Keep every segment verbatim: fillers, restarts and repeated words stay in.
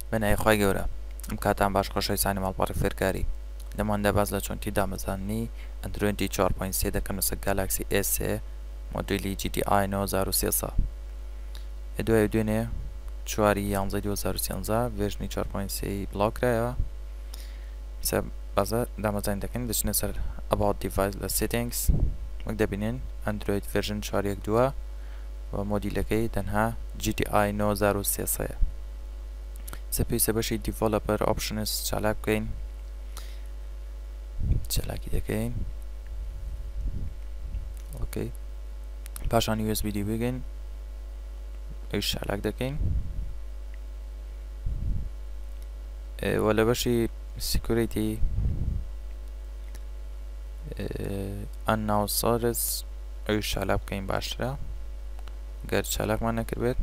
بنای خۆی گەورە ئەم کاتان باش خۆشەویستانی ماڵپەڕی فێرکاری لەماندا باز لە چۆنتی دامەزانی ئەندرویدی چوار پۆینت سێ دەکەن لەسەر گالاکسی ئێس سێ مۆدولی جی تی ئای نۆ هەزار و سێسەد دوای دوێنێ چواری یانزەی دوو هەزار و سێنزە ڤێژنی چوار پۆینت سێ بڵاوکرایەوە سە بازە دامەزانی دەکەن دەچنە سەر about device لە settings وەک دەبینن ئەندروید ڤێژن چوار یەک دووە و مۆدیلەکەی تەنها جی تی ئای نۆ هەزار و سێسەدە سە پێویستە بەشی developer options چالاک بکەین چالاکی دەکەین ئۆکەی پاشان یو ئێس بی دی بگەین ئەویش چالاک دەکەین وە لە بەشی security unnecessary ئەویش چالاک بکەین باشترە گەر چالاکمان نەکردبێت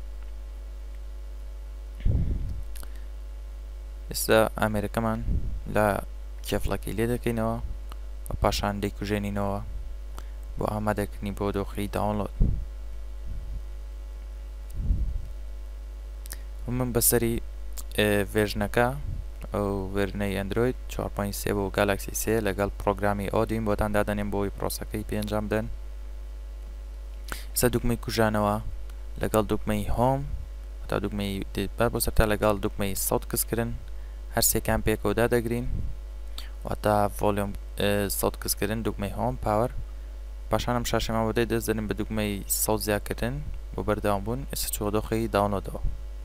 ئێستا ئامێرەکەمان لە کێفڵەکەی لێ دەکەینەوە و پاشان دەیکوژێنینەوە بۆ ئامادەکردنی بۆ دۆخی داونلۆد من بەسەری ڤێژنەکە ئەو ڤێژنەی ئەندروید چوار پۆینت سێ بۆ گالاکسی سێ لەگەڵ پرۆگرامی ئۆدین بۆتان دادەنێم بۆی پرۆسەکەی پێنجام بدەن ئێستا دوگمەی کوژانەوە لەگەڵ دوگمەی هۆم تا دوگمەی بەر بۆ سەرتا لەگەڵ دوگمەی سەوت کەسکردن هەر سێکان پێکەوە دەگرین واتە ڤۆلیۆم سەوت کەسکردن دوگمەی هۆم پاوەر پاشان ئەم شاشەمە بۆ دەی دەست دەنێن بە دوگمەی سەوت زیادکردن بۆ بەردەوام بوون ئێستا چوە دۆخی داونلۆدەوە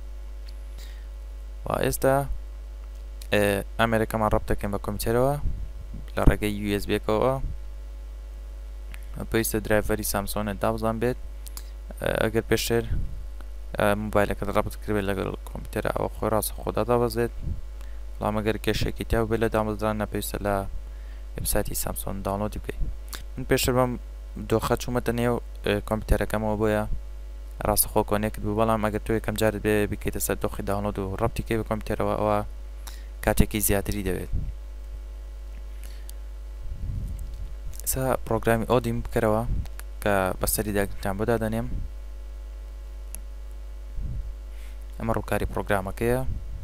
و ئێستا ئامێرەکەمان ڕەبت دەکەین بە کۆمپیوتەرەوە لە ڕێگەی یو ئێس بیەکەوە پێویستە درایڤەری سامسۆنت دابزان بێت ئەگەر پێشتر موبایلەکەت ڕەبت کردبێت لەگەڵ کۆمپیوتەرە ئەوە خۆی ڕاستەخۆدا دابەزێت بەڵام ئەگەر کێشێکی تیا بێت لە دامەزران نەپێویستە لە وێبسایتی سامسۆن داونلۆدی بکەیت من پێشتر بەم دۆخە چوومەتە نێو کۆمپیوتەرەکەمەوە بۆیە ڕاستەخۆ کۆنێکت بوو بەڵام ئەگەر تۆ یەکەم جارت بێ بکەیتە سەر دۆخی داونلۆد و ڕەبتی کەی بە کۆمپیوتەرەوە ئەوە کاتێکی زیاتری دەوێت ئێستا پرۆگرامی ئۆدیم بکەرەوە کە بەسەری داگرتان بۆ دادەنێم ئەمە ڕووکاری پرۆگرامەکەیە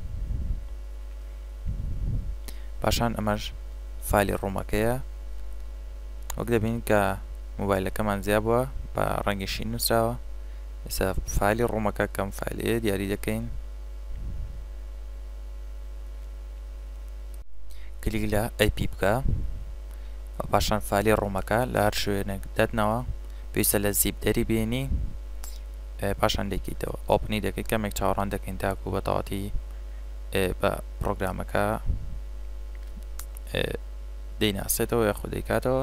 پاشان ئەمەش فایلی ڕوومەکەیە وەک دەبینین کە موبایلەکەمان زیاد بووە بە ڕەنگی شین نووسراوە ئێستا فایلی ڕوومەکە کەم فایلەیە دیاری دەکەین کلیک لە ئەی پی بکە و پاشان فایلی ڕوومەکە لە هەر شوێنێک دەدنەوە پێویستە لە زیب دەری بێنی پاشان دەکەیتەوە ئۆپنی دەکەیت کەمێک چاوەڕوان دەکەین تاکو بە تەواتی بە پرۆگرامەکە دەیناسێتەوە یاخود دەیکاتەوە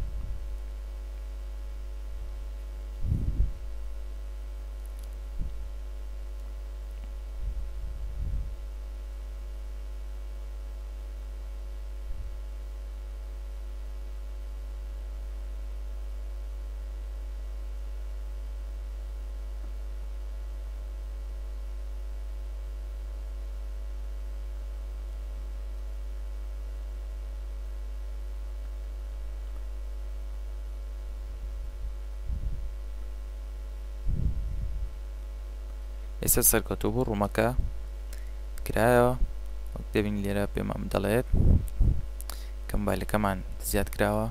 ئێستا سەرکەوتوو بوو ڕوومەکە کرایەوە وەک دەبین لێرە پێمان دەڵێت کە موبایلەکەمان زیاد کراوە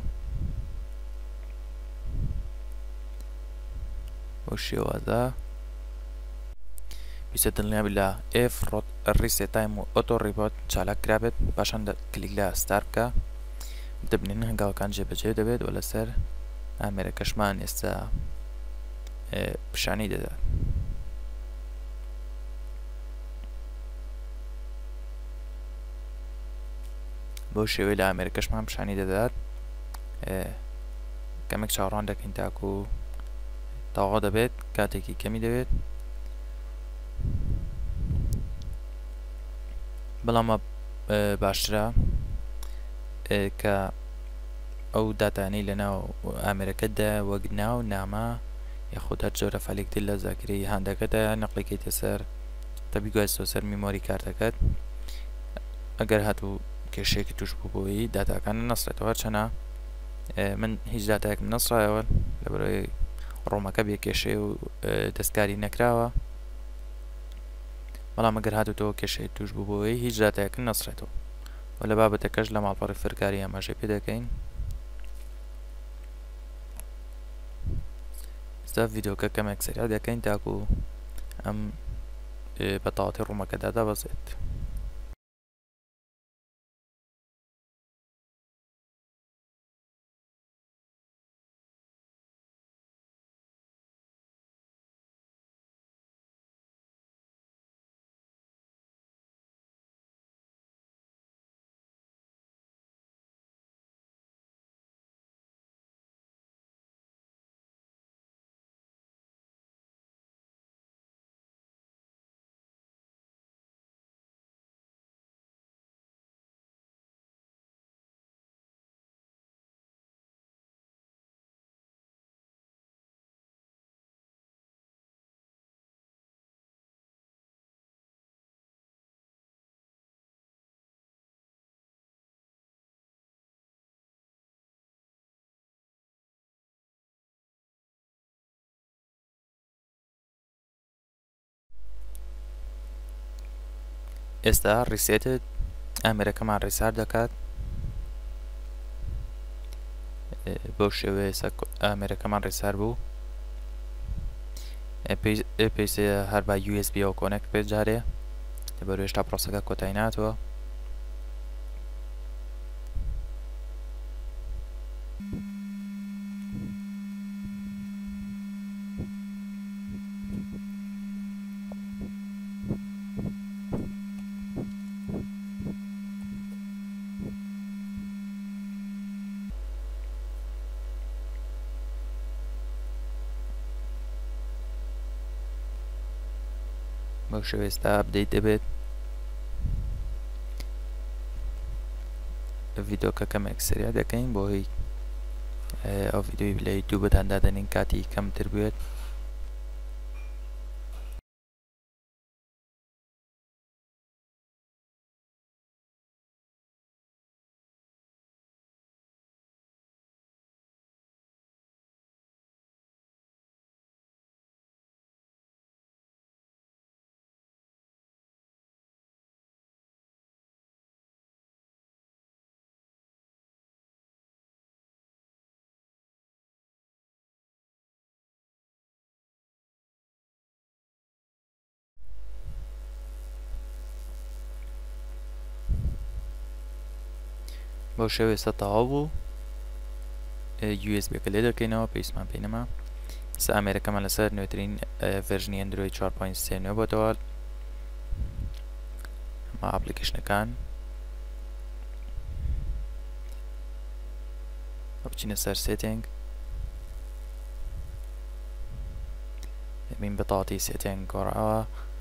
بۆ شێوازە پێویستە دڵنیابی لە ئف ریست تایم و ئۆتۆ ڕیبۆت چالاک کرابێت پاشان کلیک لە ستار بکە دەبینن هەنگاوەکان جێبەجێ دەبێت و لەسەر ئامێرەکەشمان ئێستا پیشانی دەدات بۆ شێوەی لە ئامێرەکەشمان پیشانی دەدات کەمێک چاوەڕوان دەکەین تاکو تەواو دەبێت کاتێکی کەمی دەوێت بەڵام باشترە کە ئەو داتانەی لەناو ئامێرەکەتدا وەک ناو نامە یاخود هەر جۆرە فەلێکتر لە زاکری هەندەکەتە نەقلەکەیتە سەر تەبی گوایستەوە سەر میمۆری کارتەکەت ئەگەر هاتوو کێشەیەکی توش بوو بۆی داتاکان نەسرێتەوە چەنە من هیچ داتایەک نەسرایەوە لەبەرەوەی ڕۆمەکە بێ کێشەیە و دەستکاری نەکراوە بەڵام ئەگەر هاتوتەوە کێشەی توش بوو بۆەوەی هیچ داتایەکە نەسرێتەوە و لە بابەتەکەش لە ماڵپەڕی فێرکاری ئاماژەی پێ دەکەین. ئێستا ڤیدۆکە کەمێک سەریا دەکەین تاکو ئەم بەتاواتی ڕوومەکەدا دابەزێت. ئێستا ڕیسێتت ئامێرەکەمان ڕیسار دەکات بەو شێوەیە ئامێرەکەمان ڕیسار بوو پێویستە هەر با یو ئێس بی ئەوە کۆنێکت بێت جارێ لەبەر هێشتا پرۆسەکە کۆتایی ناتوە. بەو شێوەیە ئێستا ئەپدەیت دەبێت. ڤیدۆکە کەمێک سەریا دەکەین بۆ هی ئەو ڤیدۆی لە یوتیوبتان دادەنین کاتی کەمتر بێت. بەو شێوەیە ئێستا تەواو بوو. یو ئێس بیەکە لێ دەکەینەوە پێویستمان پێی نەما. ئێستا ئامێرەکەمان لەسەر نوێترین ڤێرژنی ئەندرۆید چوار پۆینت سێ نوێ بۆتەوە. ئەمە ئاپلیکیشنەکان بچینە سەر سێتینگ، دەبین بەتاواتی سێتینگ گۆڕاوە،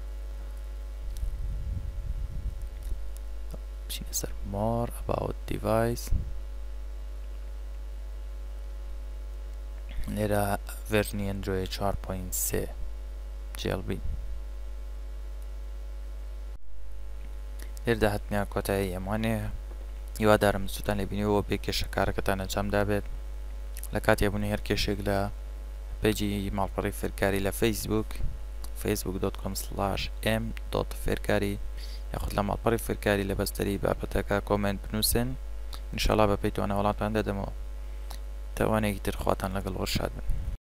بچینە سەر more about device، لێرە ڤێرژنی ئەندرۆید چوار پۆینت سێ جێڵبین. لێرەدا هەتنیا کۆتایی ئەمانەیە. هیوادارم سووتان لێبینیەوە بێ کێشە کارەکەتان ئەنجام دابێت. لە کاتی هەبوونی هەر کێشێک لە پێیجی ماڵپەڕی فێرکاری لە فەیسبوک فەیسبوک دۆت کۆم سلاش ئێم دۆت فێرکاری یاخود لە ماڵپەڕی فێرکاری لە بەستەری بابەتەکە کۆمنت بنووسن. ئینشەڵا بە پێی توانە وەڵاتان دەدەمەوە. تاوانێکی تر خواتان لەگەڵ وەرشاد بن.